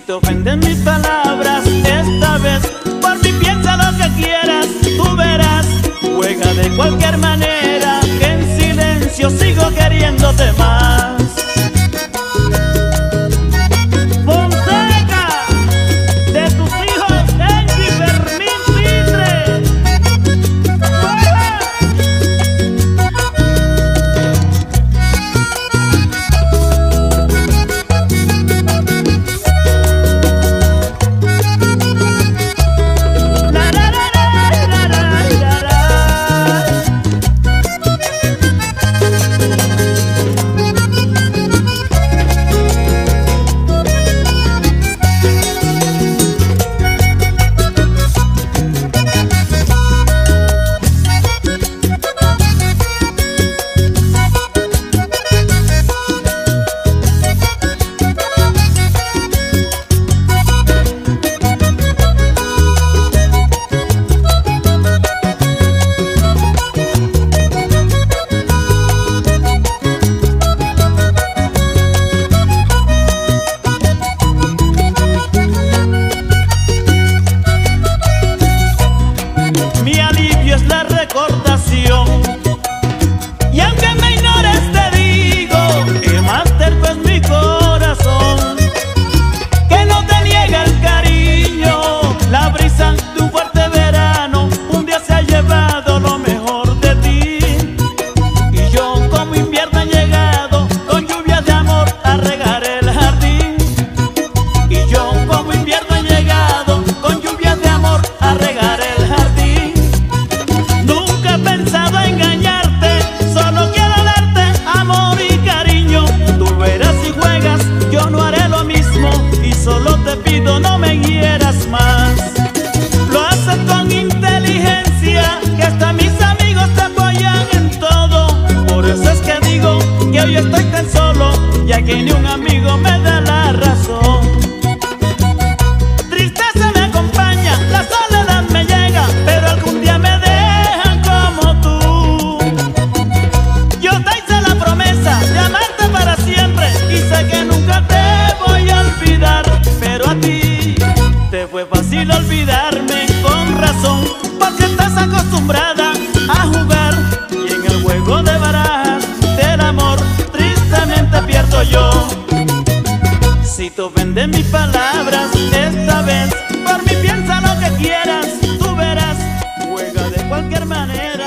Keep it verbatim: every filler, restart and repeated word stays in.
te ofenden mis palabras, esta vez por mí piensa lo que quieras. Tú verás, juega de cualquier manera, que en silencio sigo queriéndote más. Y aunque me ignores te digo que más terco es mi corazón, que no te niega el cariño. La brisa de un fuerte verano un día se ha llevado lo mejor de ti, y yo como invierno he llegado con lluvia de amor a regar el jardín. Y yo como invierno he llegado con lluvia de amor a regar el jardín. Nunca he pensado engañarte, solo quiero darte amor y cariño. Tú verás si juegas, yo no haré lo mismo, y solo te pido no me hieras más. Lo haces con inteligencia, que hasta mis amigos te apoyan en todo. Por eso es que digo que hoy estoy tan solo, ya que ni un amigo me da la razón. Tristeza me acompaña, la soledad me llega, pero algún día me dejan como tú. Yo te hice la promesa de amarte para siempre, y sé que nunca te voy a olvidar, pero a ti te fue fácil olvidarme, con razón, porque estás acostumbrada a jugar, y en el juego de barajas del amor tristemente pierdo yo. Si te ofenden mis palabras, esta vez por mí piensa lo que quieras. Tú verás, juega de cualquier manera.